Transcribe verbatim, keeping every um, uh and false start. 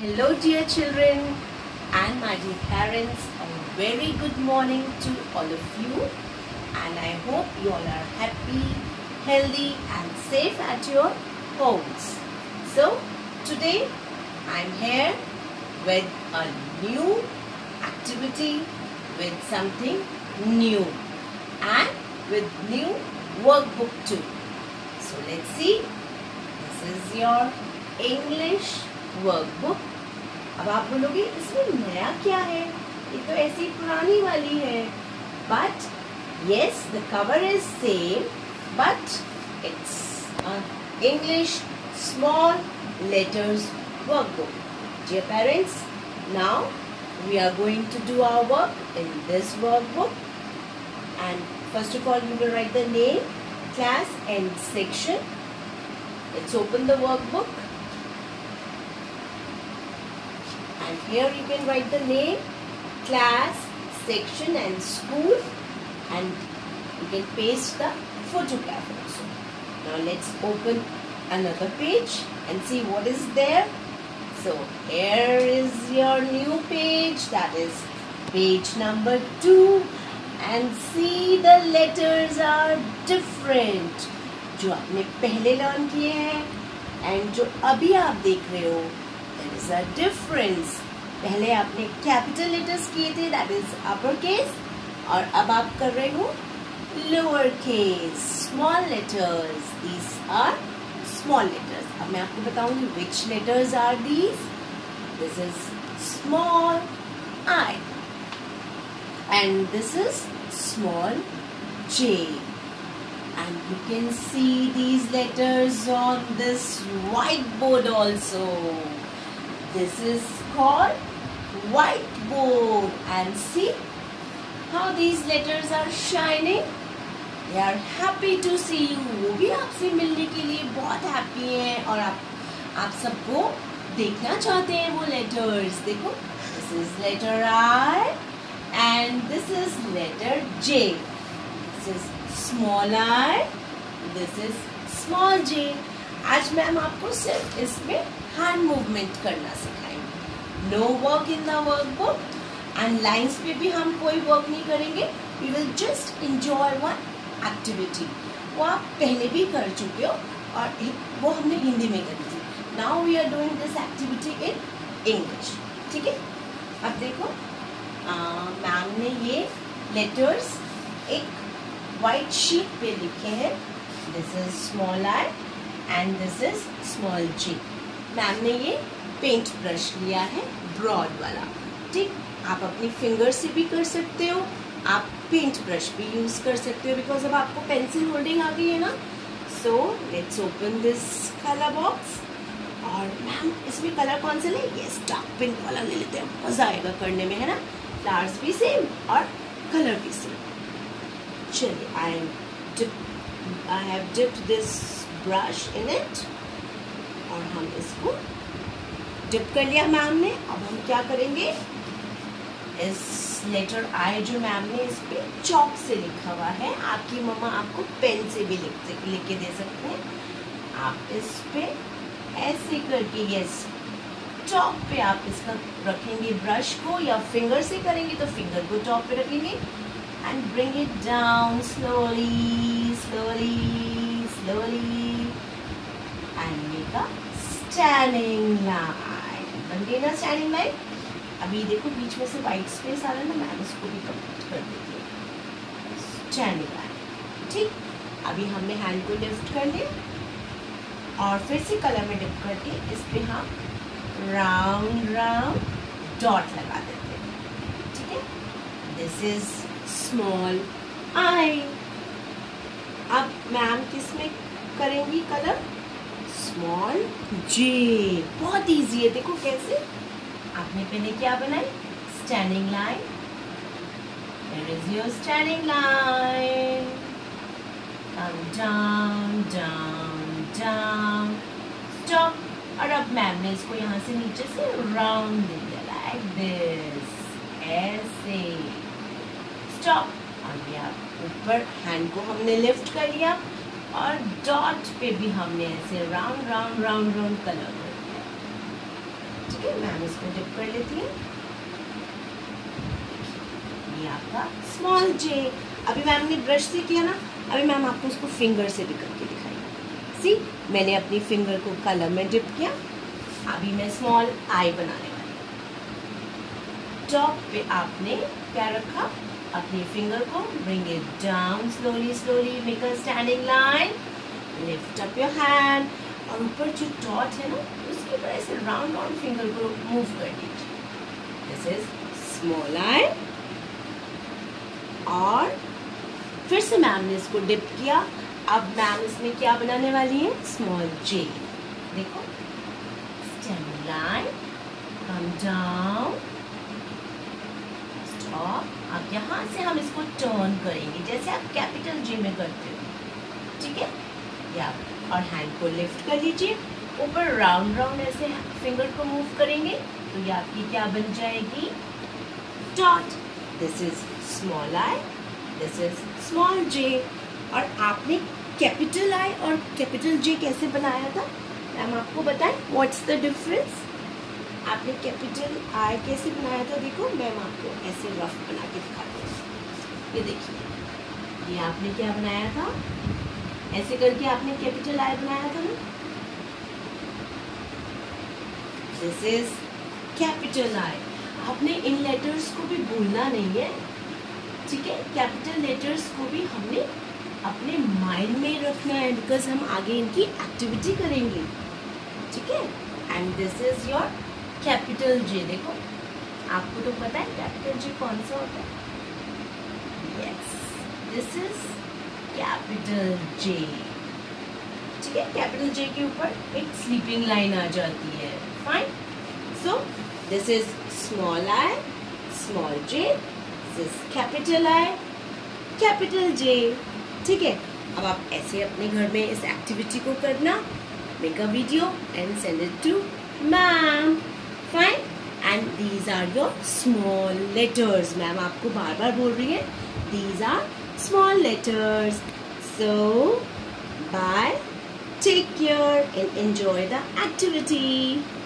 Hello dear children and my dear parents, a very good morning to all of you, and I hope you all are happy, healthy and safe at your homes. So today I am here with a new activity, with something new and with new workbook too. So let's see. This is your English workbook. अब आप बोलोगे इसमें नया क्या है, ये तो ऐसी पुरानी वाली है. But yes, the cover is same but it's English small letters workbook. Dear parents, now we are going to do our work in this workbook, and first of all we will write the name, class and section. Let's open the workbook. And here you can write the name, class, section and school, and you can paste the photograph also. Now let's open another page and see what is there. So here is your new page, that is page number two, and see the letters are different. जो आपने पहले learn किए हैं and जो अभी आप देख रहे हो, there is a difference. पहले आपने कैपिटल लेटर्स किए थे, that is upper case, और अब आप कर रहे हो lower case, small letters. These are small letters. अब मैं आपको बताऊंगी which letters are these. This is small I and this is small J, and you can see these letters on this whiteboard also. This is called whiteboard, and see how these letters are shining. They are happy to see you. वो भी आपसे मिलने के लिए बहुत happy हैं और आप आप सबको देखना चाहते हैं वो letters. देखो, this is letter I and this is letter J. This is small I, this is small J. आज मैम आपको सिर्फ इसमें हैंड मूवमेंट करना सिखाएंगे. No work in the workbook, and lines पे भी हम कोई वर्क नहीं करेंगे. We will just enjoy one activity. वो आप पहले भी कर चुके हो और वो हमने हिंदी में करी थी. Now we are doing this activity in English. ठीक है, अब देखो मैम ने ये लेटर्स एक वाइट शीट पे लिखे हैं. This is small I and this is small G. Ma'am ने ये पेंट ब्रश लिया है, ब्रॉड वाला. ठीक, आप अपनी फिंगर से भी कर सकते हो, आप पेंट ब्रश भी यूज कर सकते हो, बिकॉज अब आपको पेंसिल होल्डिंग आ गई है ना. So let's open this colour box. और मैम इसमें कलर कौन से ले? यस, डार्क पिंक वाला ले लेते हैं, मजा आएगा करने में, है ना. फ्लावर्स भी सेम और कलर भी सेम. चलिए, I am dip I have dipped this brush in it, और हम इसको डिप कर लिया मैम ने. अब हम क्या करेंगे, इस लेटर आई जो मैम ने इस पे चॉक से लिखा हुआ है, आपकी मम्मा आपको पेन से भी लिख लिख के दे सकते हैं. आप इस पे ऐसे करके, यस, टॉप पे आप इसका रखेंगे ब्रश को, या फिंगर से करेंगे तो फिंगर को टॉप पे रखेंगे, and bring it down slowly slowly slowly and make a standing line. बन गई ना स्टैंडिंग लाइन. अभी देखो बीच में से वाइट स्पेस आ रहा है ना, मैम इसको भी कंप्लीट कर देती है. Standing line. ठीक, अभी हमने हैंड को लिफ्ट कर लिया और फिर से कलर में डिप करके इस पे हम राउंड राउंड डॉट लगा देते हैं. ठीक है, दिस इज स्मॉल आई. अब मैम किस में करेंगी कलर? स्मॉल जे. बहुत इजी है, देखो कैसे. आपने पहले क्या बनाई? Standing line. Here is your standing line. Come down, down, down. Stop. और अब मैम ने इसको यहाँ से नीचे से राउंड दे दिया, like this. ऐसे. Stop. अभी आप ऊपर हैंड को हमने लिफ्ट कर लिया और डॉट पे भी हमने ऐसे round round round round colour कर दिया. ठीक है, मैम इसको डिप कर लेती हूँ। ये आपका स्मॉल जे। अभी मैम ने ब्रश से किया ना, अभी मैम आपको उसको फिंगर से भी करके दिखाएंगे। सी, मैंने अपनी फिंगर को कलर में डिप किया। अभी मैं स्मॉल आई बनाने वाली हूँ। टॉप पे आपने क्या रखा, अपनी फिंगर को bring it down slowly slowly, make a standing line, lift up your hand, और ऊपर जो डॉट है ना उसके ऊपर ऐसे राउंड राउंड फिंगर को मूव कर दीजिए। This is small I. और फिर से मैम ने इसको डिप किया। अब मैम इसमें क्या बनाने वाली है, स्मॉल जे। देखो, standing line, come down, stop. अब यहाँ से हम इसको टर्न करेंगे जैसे आप कैपिटल जे में करते हो, ठीक है। या और हैंड को लिफ्ट कर लीजिए, ऊपर राउंड राउंड ऐसे फिंगर को मूव करेंगे तो ये आपकी क्या बन जाएगी, dot. This is small I, this is small J. और आपने कैपिटल आई और कैपिटल जे कैसे बनाया था, मैम आपको बताएं, व्हाट्स द डिफरेंस। आपने कैपिटल आई कैसे बनाया था, देखो मैम आपको ऐसे रफ बना के दिखाती हूँ। ये देखिए, ये आपने क्या बनाया था, ऐसे करके आपने कैपिटल आई बनाया था ना। This is capital I. आपने इन लेटर्स को भी भूलना नहीं है, ठीक है। कैपिटल लेटर्स को भी हमने अपने माइंड में रखना है, बिकॉज हम आगे इनकी एक्टिविटी करेंगे, ठीक है। And this is your capital J. देखो, आपको तो पता है कैपिटल जे कौन सा होता है, yes, this is capital J, ठीक है। कैपिटल जे के ऊपर एक स्लीपिंग लाइन आ जाती है, fine. So this is small I, small J, this is capital I, capital J, ठीक है। अब आप ऐसे अपने घर में इस एक्टिविटी को करना, make a video and send it to ma'am, fine. And these are your small letters. Ma'am आपको बार बार बोल रही है, these are small letters. So bye, take care and enjoy the activity.